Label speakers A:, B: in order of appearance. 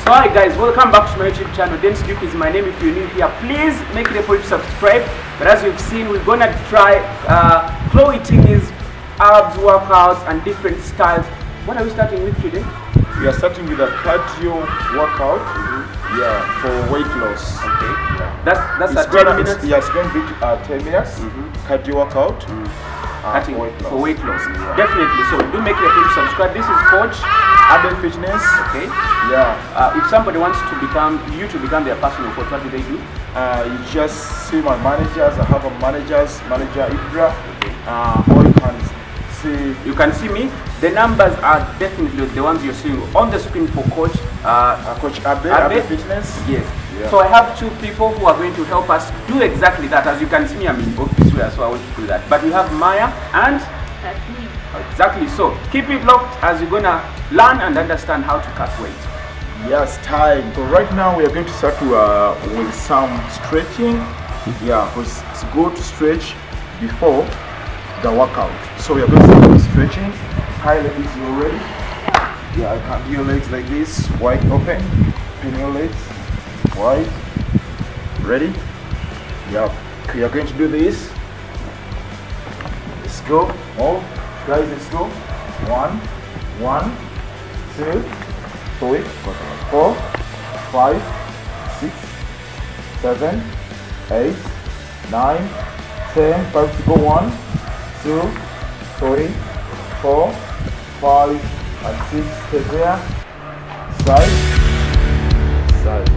A: So hi guys, welcome back to my YouTube channel. Dennis Duke is my name. If you're new here, please make it a point to subscribe. But as you've seen, we're gonna try Chloe Tingy's abs workouts and different styles. What are we starting with today?
B: We are starting with a cardio workout. Yeah, for weight loss.
A: Okay.
B: Yeah.
A: That's
B: It's
A: at 10
B: gonna,
A: minutes.
B: it's going to be 10 minutes. Cardio workout.
A: Cutting for weight loss.
B: Yeah.
A: Definitely. So do make it a point to subscribe. This is Coach
B: Abel Fitness.
A: Okay.
B: Yeah.
A: If somebody wants to become their personal coach, what do they do?
B: You just see my managers. I have a manager Ibra. Or you can see
A: me. The numbers are definitely the ones you're seeing on the screen for Coach
B: Coach Abel Fitness.
A: Yes.
B: Yeah.
A: So I have two people who are going to help us do exactly that. As you can see me, I'm in office wear, so I want to do that. But we have Maya and
C: That's me.
A: exactly. So keep it locked as you're gonna learn and understand how to cut weight.
B: Yes, time. So right now we are going to start with some stretching. Yeah, it's good to stretch before the workout. So we are going to start with stretching. High legs, you ready? Yeah, I can do your legs like this, wide open. Pin your legs, wide. Ready? Yeah. We are going to do this. Let's go. Oh, guys, let's go. 1, 2, 3, 4, 5, 6, 7, 8, 9, 10. 5 to go. 1, 2, 3, 4, 5, and 6. Stay there. Side, side.